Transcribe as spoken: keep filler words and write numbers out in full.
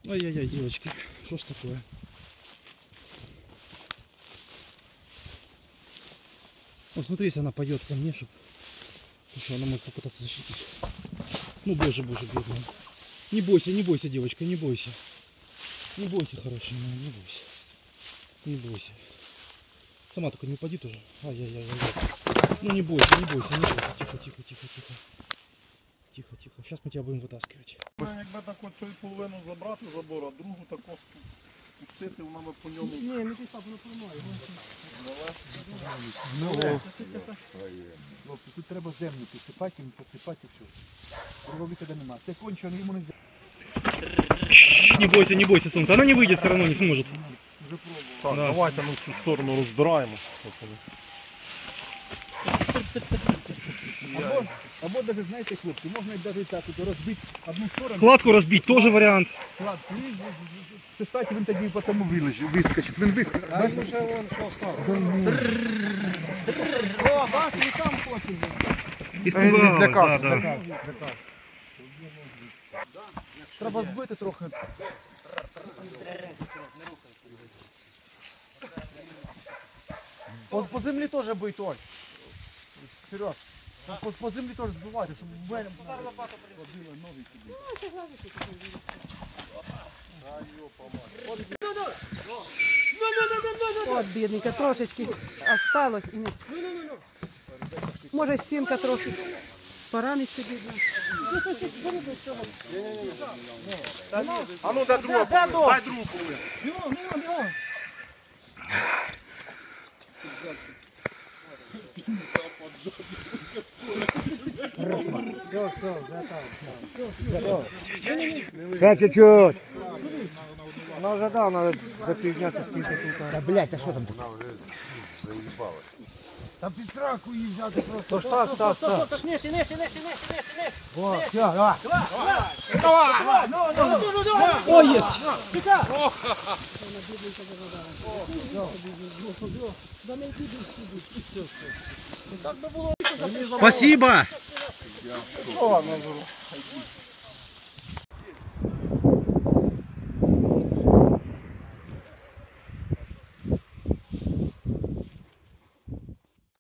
Ай-яй-яй, девочки, что ж такое? Вот смотри, если она пойдет ко мне, чтобы еще она может попытаться защитить. Ну боже, боже, бедная. Не бойся, не бойся, девочка, не бойся. Не бойся, хорошая моя, не бойся. Не бойся. Сама только не упади тоже. Ай-яй-яй-яй. Ну не бойся, не бойся, не бойся. Тихо, тихо, тихо, тихо. Тихо, тихо. Сейчас мы тебя будем вытаскивать. Якби так от цю половину забрати забор, а другу таку пустити, вона би по ньому. Ні, не пішла, воно поламає. Хлопці, тут треба землю підсипати, посипати і все. Другого виходу нема. Це кончено, йому не взяти. Не бойся, не бойся, солнце. Она не выйдет, все равно не сможет. Так, да. Давайте ми в цю сторону розбираємо. Або, або навіть, знаєте, хлопці, можна навіть так от розбити одну сторону. Кладку разбить тоже вариант. Кладку, і стати він тоді потім вилежить, вискочить. Він вискочить. А він вже вон що став. О, бач, і там хоче. Испугалась, да, да. Треба збити трохи. По, по землі теж бить, Оль. Вперед. По, по землі теж збивати, щоб в мене ходили ноги сюди. От, бідненька, трошечки осталось. І не... Може стінка трохи поранить собі. А ну дай другу половину, дай другу половину. Бігом, бігом, бігом. Ще чуть-чуть. Вона вже дав, треба запізняти скільки тут. Та блядь, а що там тут? Та під сраку її взяти просто. Став, став, став. Нижче, нижче, нижче, нижче, нижче. О, все, давай. О, есть! Спасибо!